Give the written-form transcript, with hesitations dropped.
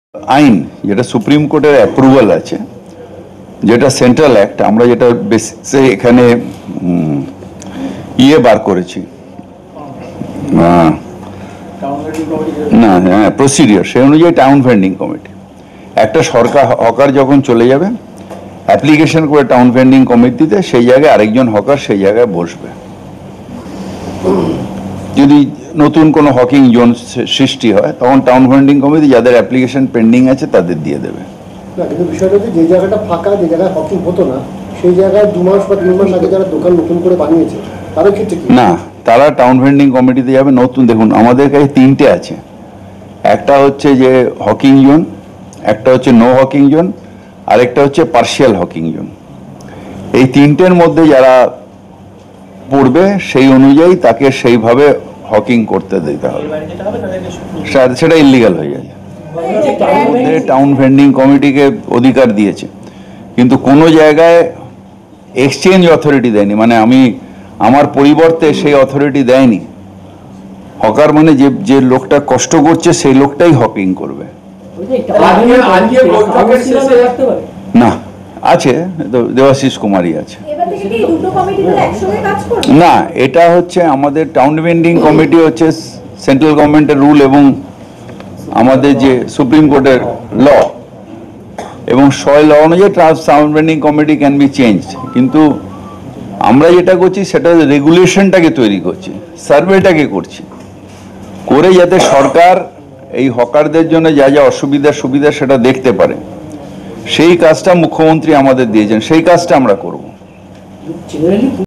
আইন যেটা সুপ্রিম কোর্টের অ্যাপ্রুভাল আছে, যেটা সেন্ট্রাল অ্যাক্ট, আমরা যেটা বেসিসে এখানে বার করেছি না, হ্যাঁ, প্রসিডিওর সেই অনুযায়ী টাউন ভেন্ডিং কমিটি একটা সরকার হকার যখন চলে যাবে অ্যাপ্লিকেশন করে টাউন ভেন্ডিং কমিটিতে, সেই জায়গায় আরেকজন হকার সেই জায়গায় বসবে। যদি নতুন কোনো হকিং জোন সৃষ্টি হয় তখন টাউন ভেন্ডিং কমিটি যাদের অ্যাপ্লিকেশন পেন্ডিং আছে তাদের দিয়ে দেবে। না, কিন্তু বিষয়টা হচ্ছে যে জায়গাটা ফাঁকা, যে জায়গায় হকিং হতো না, সেই জায়গায় 2 মাস বা 3 মাস আগে যারা দোকান নতুন করে বানিয়েছে তাদের ক্ষেত্রে কি? না, তারা টাউন ভেন্ডিং কমিটিতে যাবে। নতুন দেখুন, আমাদের কাছে 3টে আছে। একটা হচ্ছে যে হকিং জোন, একটা হচ্ছে নো হকিং জোন, আরেকটা হচ্ছে পার্শিয়াল হকিং জোন। এই 3টের মধ্যে যারা পড়বে সেই অনুযায়ী তাকে সেইভাবে হকিং করতে দিতে হবে, সেটা ইলিগাল হয়ে যায়। টাউন ভেন্ডিং কমিটিকে অধিকার দিয়েছে, কিন্তু কোনো জায়গায় এক্সচেঞ্জ অথরিটি দেয়নি, মানে আমার পরিবর্তে সেই অথরিটি দেয়নি। হকার মানে যে লোকটা কষ্ট করছে সেই লোকটাই হকিং করবে। না, আছে, দেবাশিস কুমারী আছে। না, এটা হচ্ছে আমাদের টাউন ভেন্ডিং কমিটি হচ্ছে সেন্ট্রাল গভর্নমেন্টের রুল এবং আমাদের যে সুপ্রিম কোর্টের ল এবং ল অনুযায়ী town vending committee can be change. কিন্তু আমরা যেটা করছি সেটা রেগুলেশনটাকে তৈরি করছি, সার্ভেটাকে করছি, করে যাতে সরকার এই হকারদের জন্য যা যা অসুবিধা সুবিধা সেটা দেখতে পারে। সেই কাজটা মুখ্যমন্ত্রী আমাদের দিয়েছেন, সেই কাজটা আমরা করব।